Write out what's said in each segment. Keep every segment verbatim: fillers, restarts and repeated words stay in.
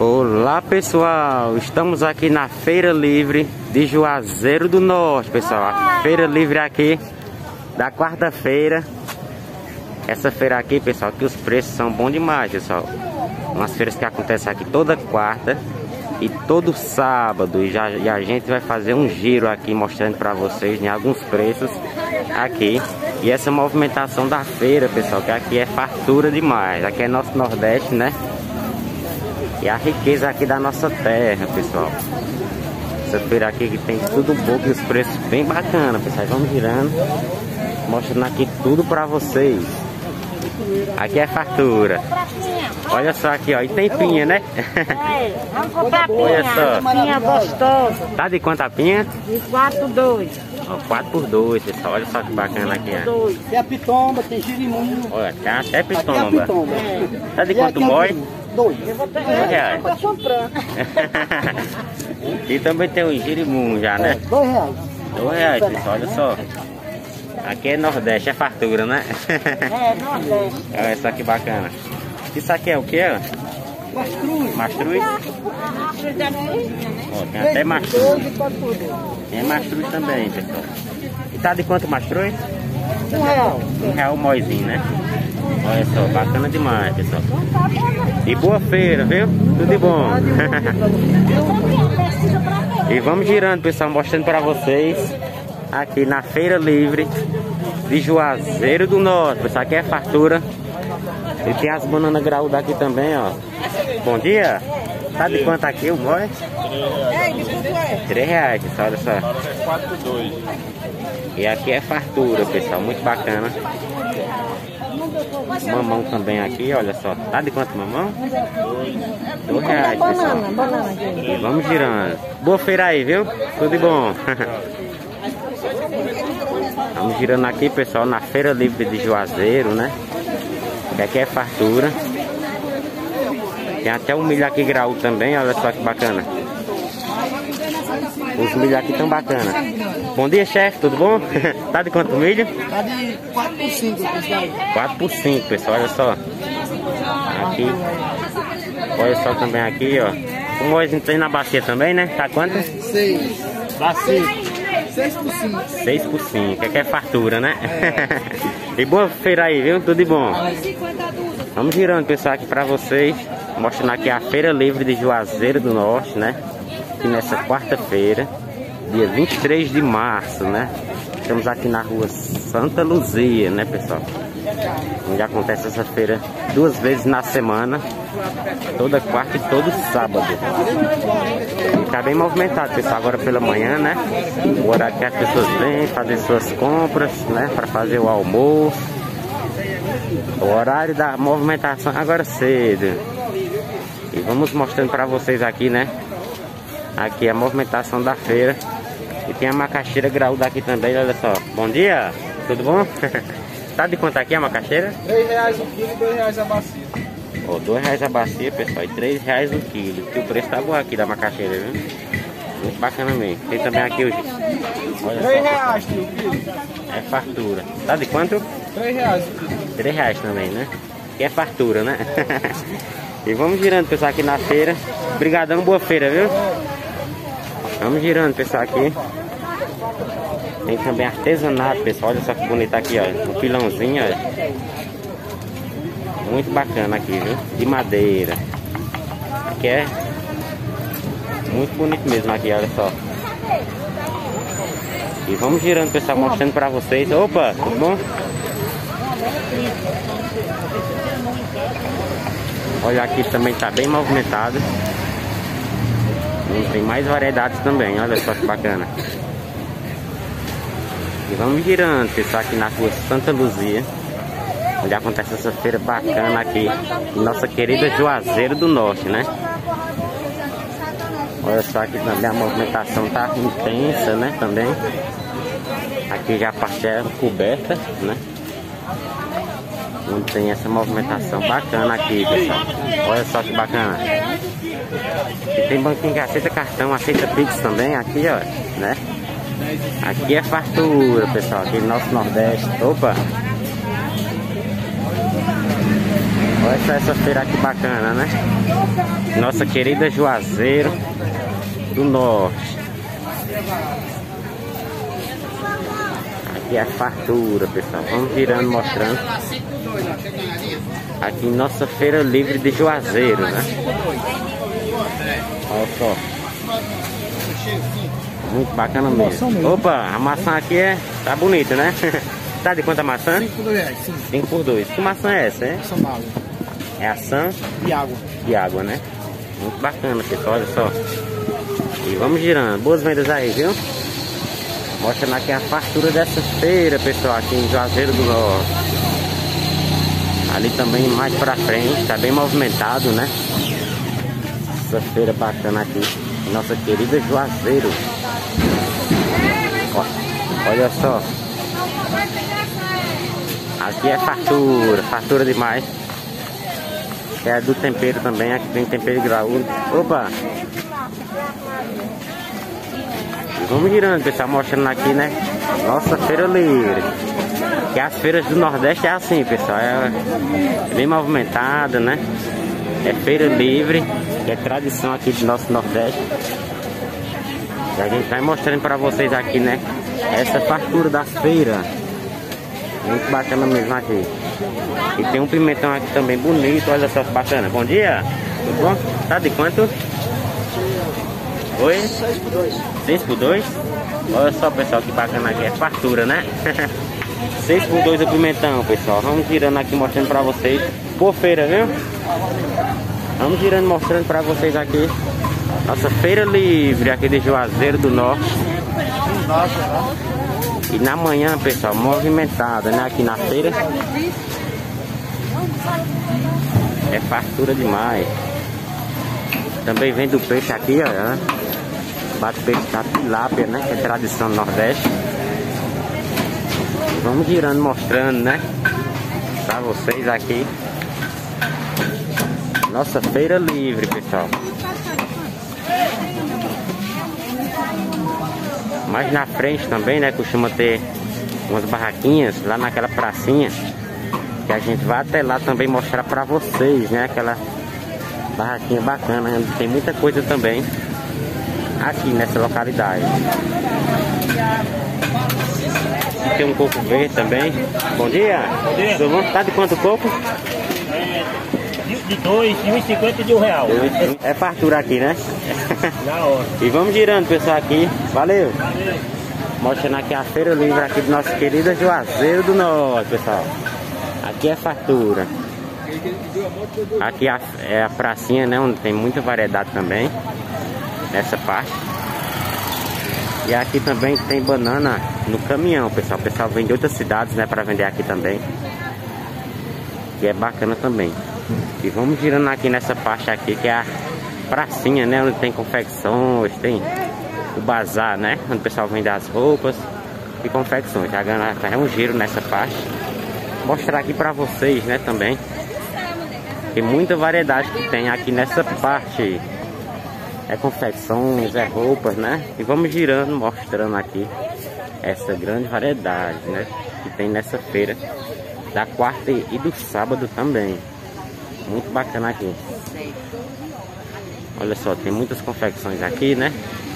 Olá pessoal, estamos aqui na Feira Livre de Juazeiro do Norte, pessoal. A Feira Livre aqui da quarta-feira. Essa feira aqui, pessoal, que os preços são bons demais, pessoal. Umas feiras que acontecem aqui toda quarta e todo sábado. E, já, e a gente vai fazer um giro aqui mostrando para vocês, né, alguns preços aqui. E essa movimentação da feira, pessoal, que aqui é fartura demais. Aqui é nosso Nordeste, né? E a riqueza aqui da nossa terra, pessoal. Essa feira aqui que tem tudo um pouco e os preços bem bacanas, pessoal. Vamos girando, mostrando aqui tudo pra vocês. Aqui é fartura. Olha só aqui, ó. E tem pinha, né? É, vamos comprar pinha. Olha só. Pinha gostosa. Tá de quanto a pinha? De quatro por dois. Ó, quatro por dois, pessoal. Olha só que bacana aqui, ó. Tem a pitomba, tem girimum. Olha, tem até pitomba. Aqui é a pitomba. É. Tá de quanto boy? Dois. Eu vou ter Dois reais. pra comprar. E também tem o girimum já, né? Dois reais. Dois reais, pessoal. Olha só. Aqui é Nordeste, é fartura, né? É, Nordeste. Olha só que bacana. Isso aqui é o que? Mastruz. Mastruz? Ó, tem até mastruz. Tem mastruz também, pessoal. E tá de quanto mastruz? Um real. Um real o moizinho, né? Olha só, bacana demais, pessoal. E boa feira, viu? Tudo de bom. E vamos girando, pessoal, mostrando pra vocês aqui na Feira Livre de Juazeiro do Norte. Pessoal, aqui é fartura. E tem as bananas graúdas aqui também, ó. Bom dia. Tá de quanto aqui o boi? Três reais, pessoal, olha só. quatro por dois. E aqui é fartura, pessoal, muito bacana. Mamão também aqui, olha só. Tá de quanto mamão? Dois reais, pessoal. E vamos girando. Boa feira aí, viu? Tudo de bom. Vamos girando aqui, pessoal, na Feira Livre de Juazeiro, né? Que aqui é fartura. Tem até um milho aqui graúdo também, olha só que bacana. Os milho aqui tão bacana. Bom dia, chefe, tudo bom? Tá de quanto milho? Tá de quatro por cinco. quatro por cinco, pessoal, olha só. Aqui. Olha só também aqui, ó. O moizinho tem na bacia também, né? Tá quanto? Seis. Bacia. Seis por cinco. seis por cinco, aqui é fartura, né? E boa feira aí, viu? Tudo de bom. Vamos girando, pessoal, aqui pra vocês. Mostrando aqui a Feira Livre de Juazeiro do Norte, né? Aqui nessa quarta-feira, dia vinte e três de março, né? Estamos aqui na rua Santa Luzia, né, pessoal? Onde acontece essa feira duas vezes na semana, toda quarta e todo sábado. E tá bem movimentado, pessoal, agora pela manhã, né? O horário que as pessoas vêm fazer suas compras, né? Para fazer o almoço. O horário da movimentação agora cedo. E vamos mostrando para vocês aqui, né? Aqui a movimentação da feira. E tem a macaxeira graúda aqui também, olha só. Bom dia, tudo bom? Tá de quanto aqui a macaxeira? Três reais o quilo e dois reais a bacia. Ó, dois reais a bacia, pessoal, e três reais o quilo. Que o preço tá bom aqui da macaxeira, viu? Muito bacana mesmo. Tem também aqui o... Olha Três só, reais, tio, o quilo. é fartura. Tá de quanto? Três reais o quilo. Três reais também, né? Que é fartura, né? E vamos girando, pessoal, aqui na feira. Obrigadão, boa feira, viu? Vamos girando, pessoal, aqui. Tem também artesanato, pessoal. Olha só que bonito aqui, ó. Um pilãozinho, ó. Muito bacana aqui, viu? De madeira. Aqui é muito bonito mesmo aqui, olha só. E vamos girando, pessoal, mostrando pra vocês. Opa, tudo bom? Olha, aqui também tá bem movimentado. E tem mais variedades também, olha só que bacana. E vamos girando, pessoal, aqui na rua Santa Luzia, onde acontece essa feira bacana aqui em nossa querida Juazeiro do Norte, né? Olha só, aqui também a movimentação tá intensa, né? Também. Aqui já a parte é coberta, né? Onde tem essa movimentação bacana aqui, pessoal. Olha só que bacana. E tem banquinho que aceita cartão, aceita Pix também aqui, ó, né? Aqui é fartura, pessoal, aqui no nosso Nordeste. Opa! Olha só essa feira aqui bacana, né? Nossa querida Juazeiro do Norte. Aqui é a fartura, pessoal. Vamos virando, mostrando. Aqui em nossa feira livre de Juazeiro, né? Olha só. Muito bacana mesmo. Opa, a maçã aqui é... tá bonita, né? Tá de quanto a maçã? cinco por dois. cinco por dois. Que maçã é essa, hein? É a Sam de água. De água, né? Muito bacana, pessoal, olha só. E vamos girando. Boas vendas aí, viu? Mostrando aqui a fartura dessa feira, pessoal, aqui em Juazeiro do Norte. Ali também mais pra frente, tá bem movimentado, né? Essa feira bacana aqui, nossa querida Juazeiro. Ó, olha só. Aqui é fartura, fartura demais. É do tempero também, aqui tem tempero graúdo. Opa! E vamos girando, pessoal, mostrando aqui, né? Nossa feira livre. Que as feiras do Nordeste é assim, pessoal. É bem movimentada, né? É feira livre, que é tradição aqui do nosso Nordeste. E a gente vai mostrando pra vocês aqui, né? Essa fartura da feira. Muito bacana mesmo aqui. E tem um pimentão aqui também bonito, olha só que bacana. Bom dia, tudo bom? Tá de quanto? Oi? seis por dois. seis por dois? Olha só, pessoal, que bacana aqui, é fartura, né? seis por dois o pimentão, pessoal. Vamos girando aqui, mostrando pra vocês. Por feira, viu? Vamos girando, mostrando pra vocês aqui. Nossa feira livre aqui de Juazeiro do Norte. E na manhã, pessoal, movimentada, né? Aqui na feira. É fartura demais. Também vem do peixe aqui, ó. Bate peixe da tilápia, né? Que é tradição do Nordeste. Vamos girando, mostrando, né? Pra vocês aqui. Nossa feira livre, pessoal. Mais na frente também, né? Costuma ter umas barraquinhas lá naquela pracinha. Que a gente vai até lá também mostrar pra vocês, né? Aquela barraquinha bacana. Tem muita coisa também aqui nessa localidade. Tem um coco verde também. Bom dia. Bom dia. Tudo bom? Tá de quanto coco? De dois, de um e cinquenta e de um real. É fartura aqui, né? Na hora. E vamos girando, pessoal, aqui. Valeu! Mostrando aqui a feira livre aqui do nosso querido Juazeiro do Norte, pessoal. Aqui é fartura. Aqui é a, é a pracinha, né? Onde tem muita variedade também. Nessa parte. E aqui também tem banana no caminhão, pessoal. O pessoal vem de outras cidades, né? Pra vender aqui também. Que é bacana também. E vamos girando aqui nessa parte aqui, que é a pracinha, né? Onde tem confecções, tem o bazar, né? Onde o pessoal vende as roupas e confecções. Já é um giro nessa parte. Mostrar aqui pra vocês, né? Também. Tem muita variedade que tem aqui nessa parte. É confecções, é roupas, né? E vamos girando, mostrando aqui essa grande variedade, né? Que tem nessa feira. Da quarta e do sábado também. Muito bacana aqui. Olha só, tem muitas confecções aqui, né?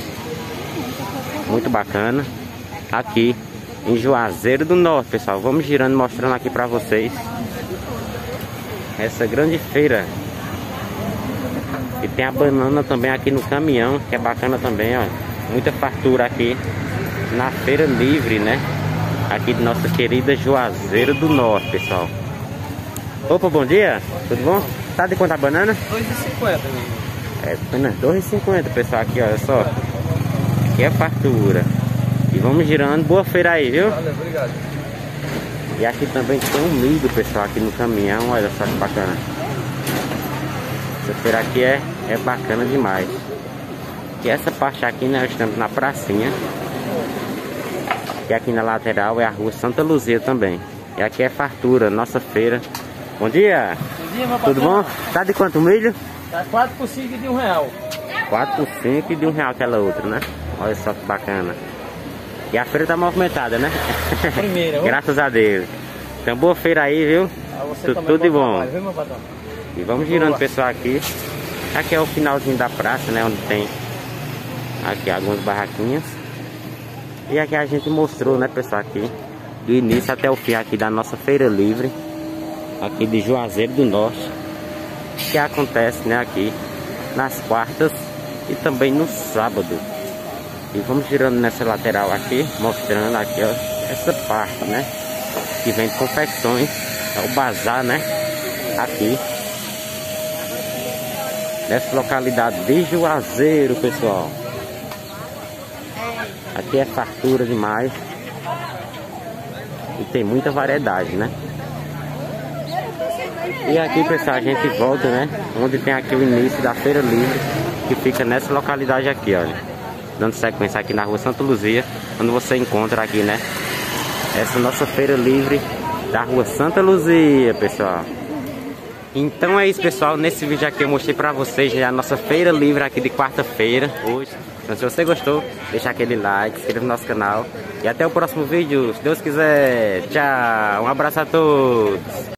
Muito bacana. Aqui em Juazeiro do Norte, pessoal. Vamos girando, mostrando aqui pra vocês essa grande feira. E tem a banana também aqui no caminhão, que é bacana também, ó. Muita fartura aqui na feira livre, né? Aqui de nossa querida Juazeiro do Norte, pessoal. Opa, bom dia, tudo bom? Tá de quanto a banana? dois e cinquenta. É, banana, dois e cinquenta, pessoal, aqui, olha só. Aqui é fartura. E vamos girando, boa feira aí, viu? Valeu, obrigado. E aqui também tem um milho, pessoal, aqui no caminhão, olha só que bacana. Essa feira aqui é, é bacana demais. E essa parte aqui, né, nós estamos na pracinha. E aqui na lateral é a rua Santa Luzia também. E aqui é fartura, nossa feira. Bom dia! Bom dia, meu Tudo bom? Tá de quanto o milho? Tá quatro por cinco e de um real. quatro por cinco e de um real aquela outra, né? Olha só que bacana. E a feira tá movimentada, né? Primeira, Graças a Deus. Então boa feira aí, viu? Ah, você Tu- também, tudo de bom. trabalho, viu, meu patrão? E vamos girando, pessoal, aqui. Aqui é o finalzinho da praça, né? Onde tem aqui algumas barraquinhas. E aqui a gente mostrou, né, pessoal, aqui do início até o fim aqui da nossa feira livre aqui de Juazeiro do Norte, que acontece, né, aqui nas quartas e também no sábado. E vamos girando nessa lateral aqui, mostrando aqui, ó, essa parte, né, que vende confecções, é o bazar, né, aqui nessa localidade de Juazeiro, pessoal. Aqui é fartura demais e tem muita variedade, né? E aqui, pessoal, a gente volta, né, onde tem aqui o início da feira livre, que fica nessa localidade aqui, olha, dando sequência aqui na rua Santa Luzia, onde você encontra aqui, né, essa nossa feira livre da rua Santa Luzia, pessoal. Então é isso, pessoal, nesse vídeo aqui eu mostrei pra vocês já a nossa feira livre aqui de quarta-feira hoje. Então se você gostou, deixa aquele like, se inscreva no nosso canal e até o próximo vídeo, se Deus quiser. Tchau, um abraço a todos.